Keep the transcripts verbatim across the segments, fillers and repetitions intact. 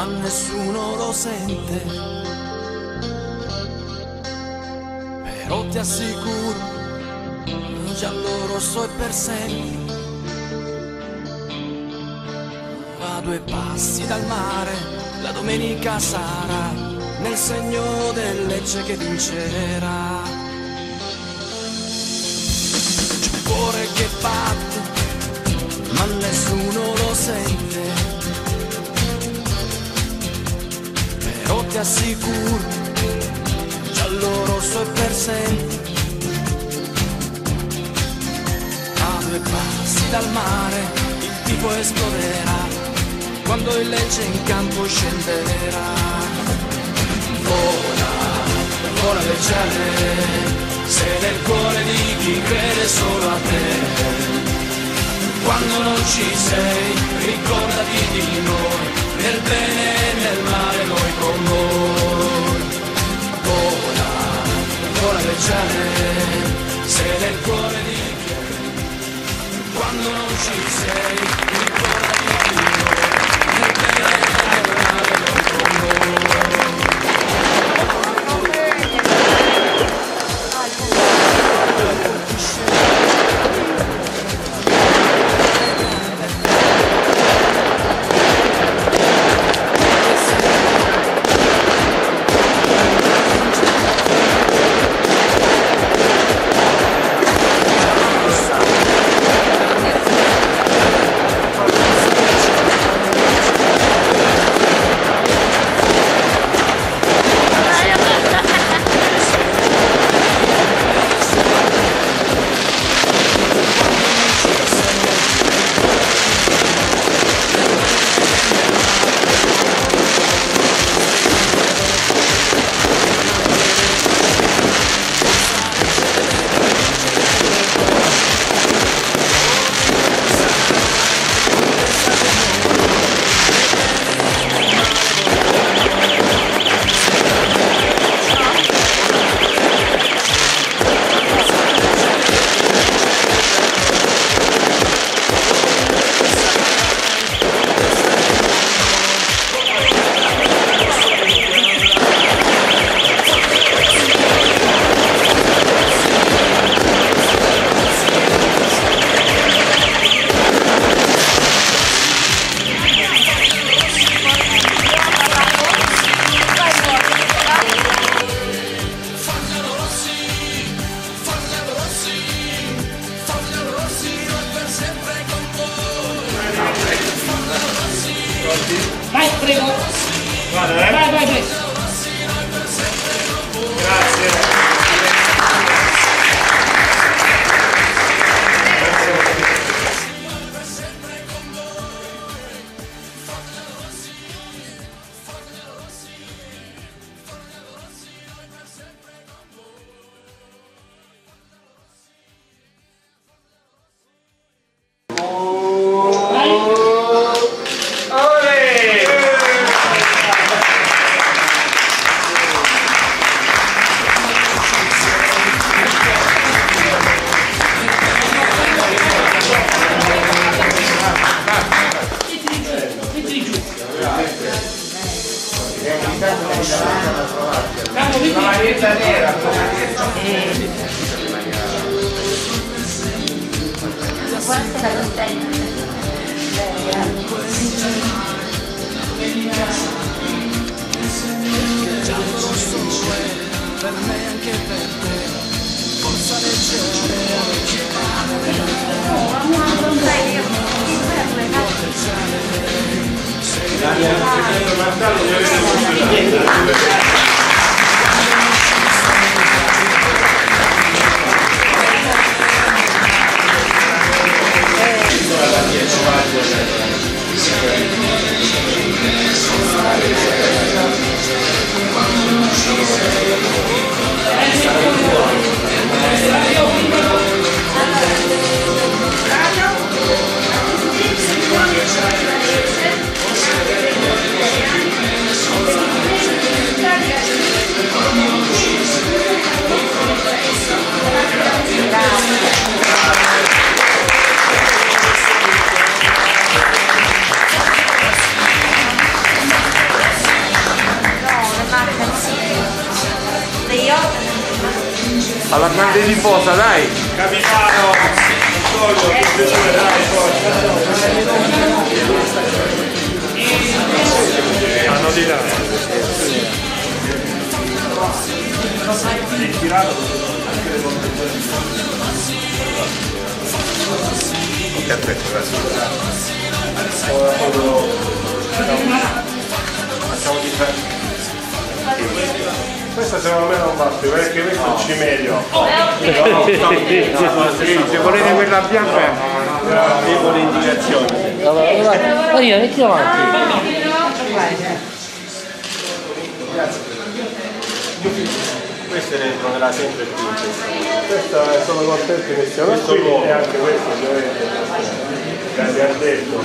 ma nessuno lo sente. Però ti assicuro, giallo, rosso e per sempre. A due passi dal mare, la domenica sarà nel segno del Lecce che vincerà. C'è un cuore che batte, ma nessuno lo sente. Però ti assicuro, giallo, rosso e per sempre. A due passi dal mare il tifo esploderà quando il Lecce in campo scenderà. Vola, vola Lecce, sei nel cuore di chi crede solo a te. Quando non ci sei, ricordati di noi, nel bene e nel male noi con voi. Vola, vola Lecce, sei nel cuore di chi crede. Quando non ci sei, ricordati di noi, nel bene e nel male noi con voi. Vai, prego. Guarda, eh. Vai, vai, vai. Grazie. Per me anche per te, forza leggere. alla grande tifosa, dai! Capitano! Antonio, che piacere, dai, hanno di là. È tirato anche le Ok, aspetta, facciamo di fare. Questa secondo me non va più, perché questo è il cimelio. se volete quella bianca tipo le indicazioni. Marina, metti avanti. Queste ne troverà sempre più. Questo sono contento che sia qui e anche questo ovviamente. Grazie al detto.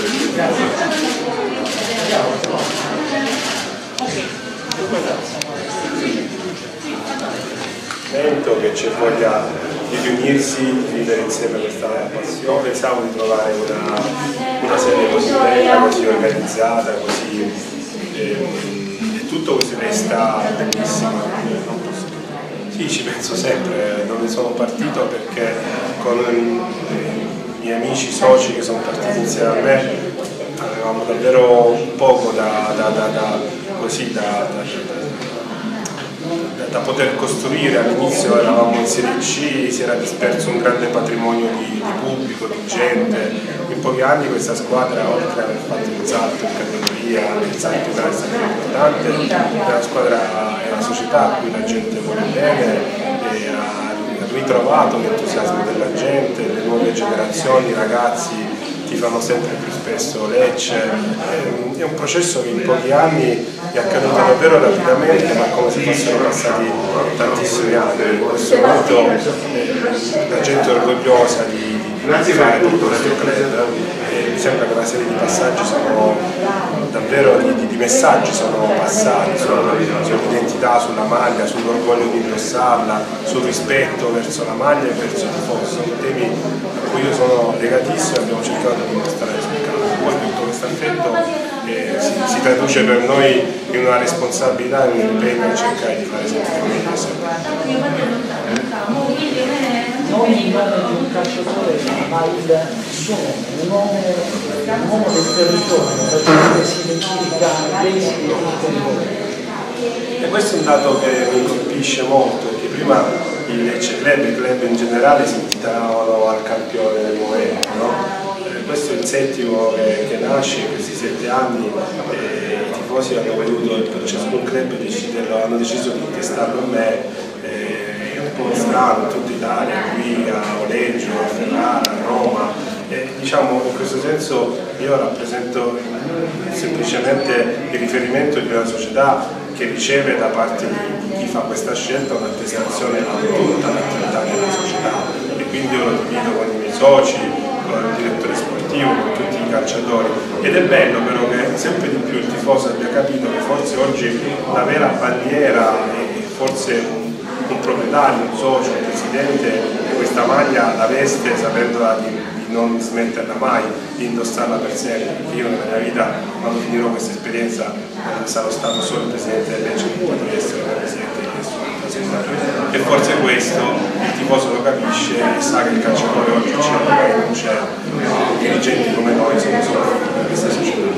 Sento che c'è voglia di riunirsi, di vivere insieme questa passione, pensavo di trovare una, una serie così bella, così organizzata, così eh, e tutto così resta bellissimo. Sì, ci penso sempre, non ne sono partito perché con i miei amici soci che sono partiti insieme a me avevamo davvero poco da, da, da, da, così, da, da da poter costruire. All'inizio eravamo in Serie C, si era disperso un grande patrimonio di, di pubblico, di gente. In pochi anni questa squadra, oltre ad aver fatto un salto in categoria, il salto è stato importante, è una squadra, è una società a cui la gente vuole bene e ha ritrovato l'entusiasmo della gente, le nuove generazioni, i ragazzi tifano sempre più spesso Lecce. È un processo che in pochi anni è accaduto davvero rapidamente, ma come se fossero passati tantissimi anni. In questo momento eh, la gente è orgogliosa di, di fare tutto questo club e mi sembra che una serie di passaggi sono davvero di, di, di messaggi sono passati sull'identità, sulla maglia, sull'orgoglio di indossarla, sul rispetto verso la maglia e verso il tifoso. Sono temi a cui io sono legatissimo e abbiamo cercato di dimostrare sul campo. Poi tutto questo affetto eh, si, si traduce per noi in una responsabilità e un impegno a cercare di fare sempre meglio. Non il nome di un calciatore, ma il suo nome, un uomo, un uomo del territorio, da gente si identifica bene con il territorio. E questo è un dato che mi colpisce molto, perché prima il Lecce Club e il club in generale si titolano al campione del momento, no? Questo è il settimo che, che nasce in questi sette anni e i tifosi hanno voluto, per ciascun club deciderlo, hanno deciso di testarlo a me, eh, è un po' strano, in tutta Italia, qui a Oleggio, a Ferrara, a Roma, e, diciamo in questo senso io rappresento semplicemente il riferimento di una società che riceve da parte di chi fa questa scelta un'attestazione a tutta l'attività della società e quindi io lo divido con i miei soci, con il direttore sportivo, con tutti i calciatori ed è bello però che sempre di più il tifoso abbia capito che forse oggi la vera bandiera e forse un proprietario, un socio, un presidente questa maglia la veste sapendola di non smetterla mai, di indossarla per sempre. Io nella mia vita, quando finirò questa esperienza, eh, sarò stato solo il presidente del Lecce, non potrò essere il presidente di nessuna società. E forse questo il tifoso lo capisce e sa che il calciatore oggi c'è, magari non c'è, dirigenti come noi sono solo di questa società.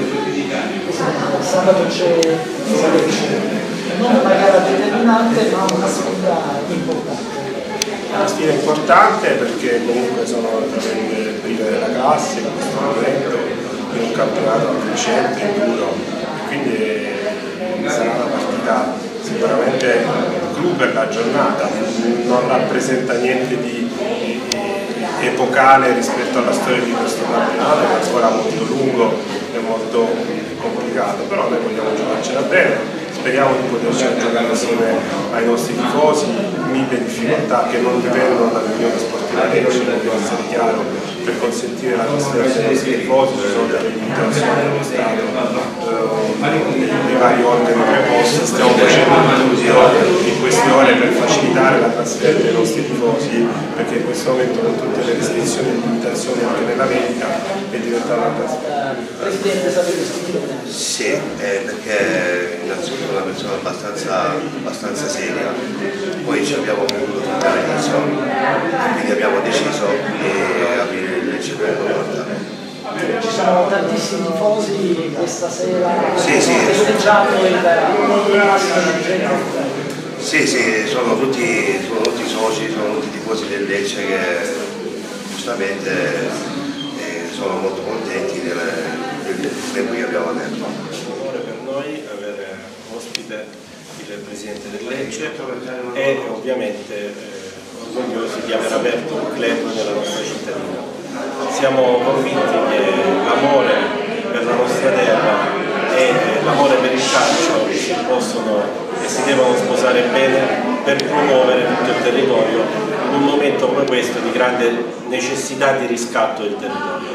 Sabato c'è non una gara determinante, ma una sfida importante. Una sfida importante perché comunque sono tra le prime della classe in questo momento, in un campionato crescente, duro, quindi eh, sarà una partita sicuramente clou per la giornata, non rappresenta niente di eh, epocale rispetto alla storia di questo campionato, è ancora molto lungo e molto complicato, però noi vogliamo giocarcela bene. Speriamo di poterci giocare assieme ai nostri tifosi, mille difficoltà che non dipendono dall'Unione Sportiva Lecce, deve essere chiaro, per consentire la trasferta dei nostri tifosi, ci sono delle limitazioni dello Stato, eh, dei vari organi preposti, stiamo facendo tutto in queste ore per facilitare la trasferta dei nostri tifosi, perché in questo momento con tutte le restrizioni e limitazioni anche nella vendita è diventata una trasferta. Presidente, sapete sentire? Sì, eh, perché innanzitutto una persona abbastanza, abbastanza seria, poi ci abbiamo voluto tutte le canzoni, quindi abbiamo deciso di aprire il Lecce per l'appartamento. Ci sono tantissimi tifosi questa sera, sì, sì. Ho festeggiato il massimo. Sì, sì, sono tutti, sono tutti soci, sono tutti tifosi del Lecce che giustamente eh, sono molto contenti del, del tempo che abbiamo aperto. È un onore per noi avere ospite il Presidente del Lecce e ovviamente eh, orgogliosi di aver aperto un club nella nostra cittadina. Siamo convinti che l'amore per la nostra terra e l'amore per il calcio si possono e si devono sposare bene per promuovere tutto il territorio in un momento come questo di grande necessità di riscatto del territorio.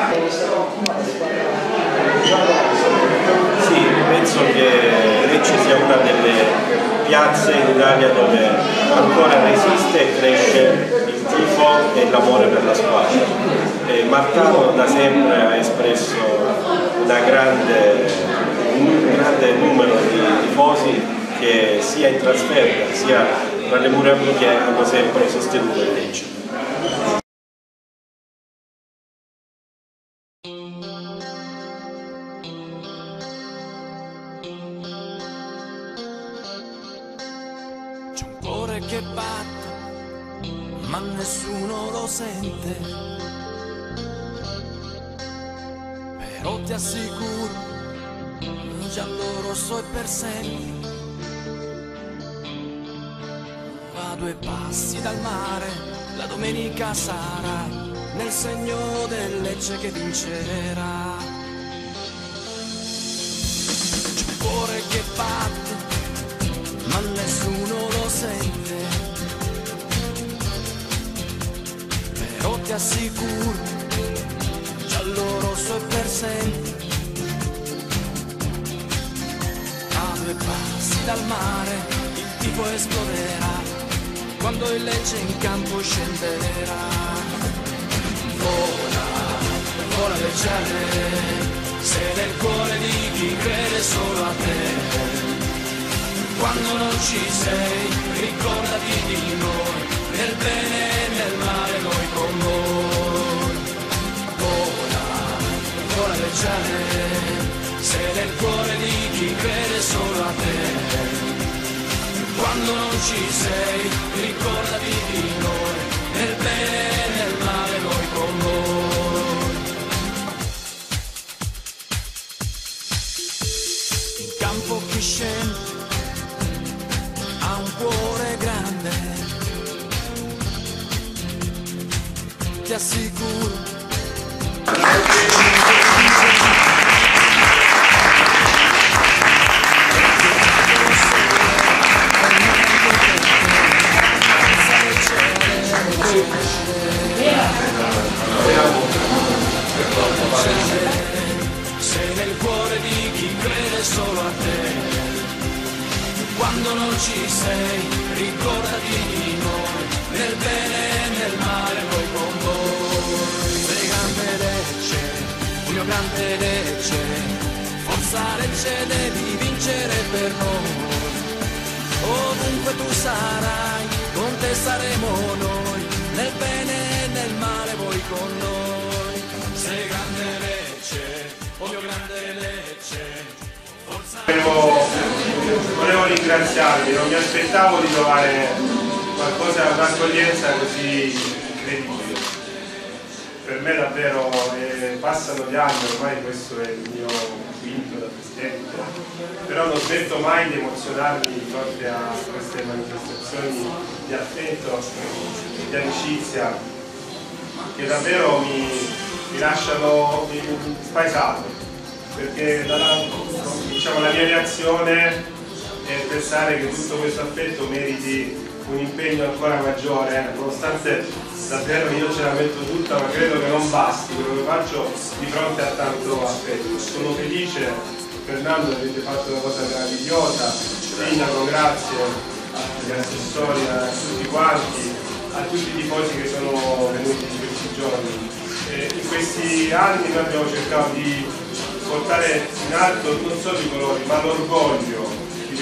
Sì, penso che Lecce sia una delle piazze in Italia dove ancora resiste e cresce il tifo e l'amore per la squadra. E Martano da sempre ha espresso una grande, un grande numero di tifosi che sia in trasferta sia tra le mura amiche hanno sempre sostenuto il Lecce. C'è un cuore che batte, ma nessuno lo sente. Però ti assicuro, giallo, rosso e per sempre. A due passi dal mare, la domenica sarà nel segno del Lecce che vincerà. C'è un cuore che batte, ma nessuno lo sente. Però ti assicuro, giallo, rosso e per sempre. A due passi dal mare il tifo esploderà quando il Lecce in campo scenderà. Vola, vola leggere, sei nel cuore di chi crede solo a te. Quando non ci sei, ricordati di noi, nel bene e nel male noi con noi. Vola, vola leggere, sei nel cuore di chi crede solo a te. Quando non ci sei, ricordati di noi, nel bene e nel male noi con noi. In campo chi scende ha un cuore grande, ti assicuro. Sei nel cuore di chi crede solo a te. Quando non ci sei, ricordati di noi, nel bene e nel male noi con voi. Sei grande Lecce, il mio grande Lecce, forza Lecce devi vincere per noi. Ovunque tu sarai, con te saremo noi, nel bene e nel male voi con noi. Sei grande Lecce, oh mio grande Lecce. Volevo, volevo ringraziarvi, non mi aspettavo di trovare qualcosa, un'accoglienza così incredibile. Per me davvero eh, passano gli anni, ormai questo è il mio quinto da presidente, però non smetto mai di emozionarmi di fronte a queste manifestazioni di affetto, di amicizia, che davvero mi, mi lasciano spaesato, perché dalla, diciamo, la mia reazione è pensare che tutto questo affetto meriti un impegno ancora maggiore, nonostante davvero io ce la metto tutta, ma credo che non basti quello che faccio di fronte a tanto affetto. Sono felice, Fernando, avete fatto una cosa meravigliosa, Sindaco, grazie, agli assessori, a tutti quanti, a tutti i tifosi che sono venuti in questi giorni. E in questi anni noi abbiamo cercato di portare in alto non solo i colori, ma l'orgoglio di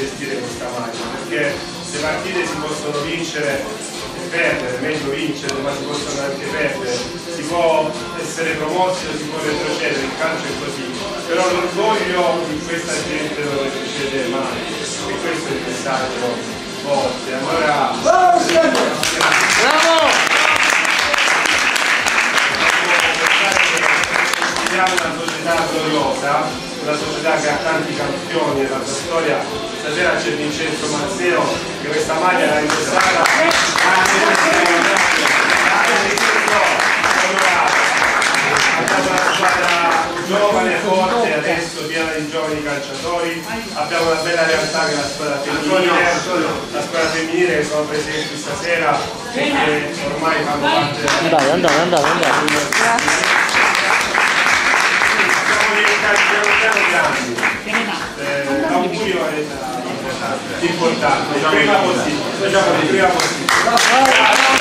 gestire questa maglia, perché le partite si possono vincere e perdere, meglio vincere, ma si possono anche perdere, si può essere promossi o si può retrocedere, il calcio è così, però l'orgoglio di questa gente non retrocede mai, e questo è il messaggio forte. Allora, Bravo! siamo una società gloriosa, una società che ha tanti campioni nella sua storia. Stasera c'è Vincenzo Mazzeo che questa maglia l'ha indossata. Abbiamo una squadra giovane, forte, adesso piena di giovani calciatori, abbiamo una bella realtà che è la squadra femminile, la squadra femminile che sono presenti stasera e che ormai fanno parte della... Andate, andate, andate, andate. Eh, l'augurio è importante, il prima possibile, il prima possibile.